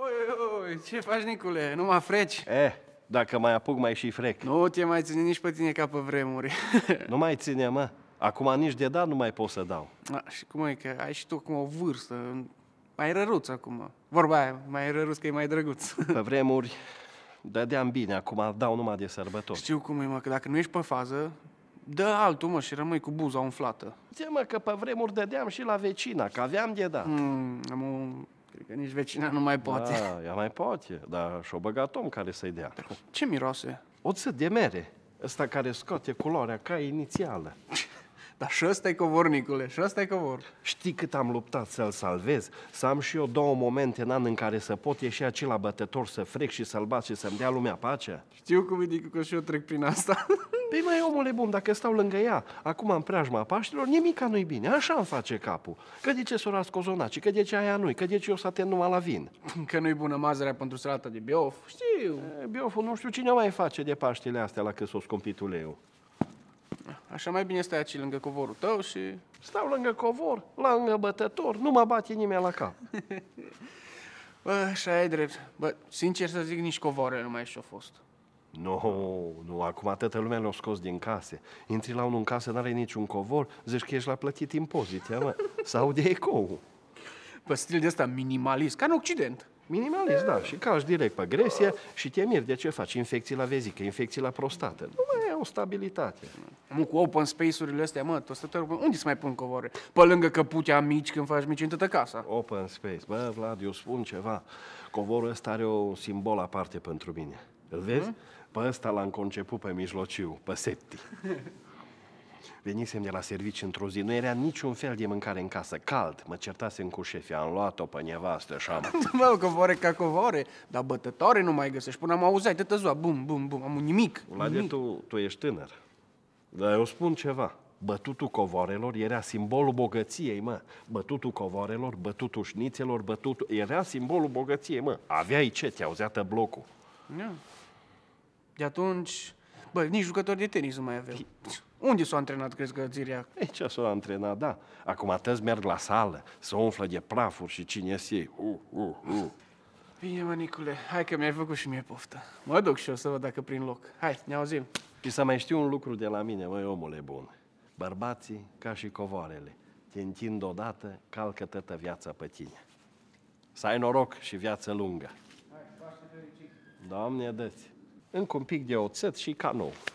Oi, ce faci, Nicule? Nu mă freci? Dacă mai apuc, mai și frec. Nu te mai ține nici pe tine ca pe vremuri. Nu mai ține, mă. Acum nici de dat nu mai pot să dau. Și cum e că ai și tu acum o vârstă, mai răruț acum. Vorba aia, mai răruț că e mai drăguț. Pe vremuri dădeam bine, acum dau numai de sărbători. Știu cum e, mă, că dacă nu ești pe fază, dă altul, mă, și rămâi cu buza umflată. Ție, mă, că pe vremuri dădeam și la vecina, că aveam de dat. Cred că nici vecina nu mai poate. Da, ea mai poate, dar și-o băgat om care să-i dea. Ce miroase? Oțet de mere, ăsta care scoate culoarea ca inițială. Dar și ăsta e covor, Nicule, și ăsta e covor. Știi cât am luptat să-l salvez? Să am și eu 2 momente în an în care să pot ieși aici la bătător, să frec și să-l bat și să-mi dea lumea pacea? Știu cum e, Nicu, că și eu trec prin asta. Păi măi, omule bun, dacă stau lângă ea, acum în preajma Paștilor, nimica nu-i bine, așa îmi face capul. Că de ce s-o las cozonaci, că de ce aia nu-i, că de ce eu să atent numai la vin. Că nu-i bună mazărea pentru salata de biof, știu. Bioful nu știu cine mai face de Paștile astea la cât s-o scumpit uleiul. Așa mai bine stai aici lângă covorul tău și... Stau lângă covor, lângă bătător, nu mă bate nimeni la cap. Bă, așa e drept. Bă, sincer să zic, nici covoarele nu mai și-au fost. Nu, acum toată lumea le-a scos din case. Intri la unul în casă, n-are niciun covor, zici că ești la plătit impozite, mă. Sau de ecou. Pe stil de ăsta minimalist, ca în Occident. Minimalist, da, și calci direct pe gresie și te miri de ce faci infecții la vezică, infecții la prostată. Nu mai e o stabilitate. Mă, cu open space-urile astea, mă, unde să mai pun covoare? Pe lângă căpucea mici, când faci mici în toată casa. Open space. Bă, Vlad, eu spun ceva. Covorul ăsta are un simbol aparte pentru mine. Îl vezi? Pe ăsta l-am conceput pe mijlociu, pe Septi. Venisem de la serviciu într-o zi, nu era niciun fel de mâncare în casă, cald. Mă certasem cu șefii, am luat-o pe nevastă și am... Mă, covoare ca covoare, dar bătătoare nu mai găsești. Până am auzit toată ziua, bum, bum, bum, am nimic. Vlade, tu ești tânăr. Dar eu spun ceva. Bătutul covoarelor era simbolul bogăției, mă. Bătutul covoarelor, bătutul șnițelor, bătutul... Era simbolul bogăției, mă. Aveai ce, te auzeată blocul. Yeah. De atunci, bă, nici jucători de tenis nu mai aveau. Unde s-a antrenat, crezi că Țiriac? Ei, ce s-a antrenat, da. Acum tăți merg la sală, se umflă de prafuri și cine iei. Bine, mă, Nicule, hai că mi-ai făcut și mie poftă. Mă duc și eu să văd dacă prin loc. Hai, ne auzim. Și să mai știu un lucru de la mine, măi, omule bun. Bărbații, ca și covoarele, te întind odată, calcă toată viața pe tine. Să ai noroc și viață lungă. Hai, Paște fericit. Doamne, dă-ți. Încă un pic de oțet și ca nou.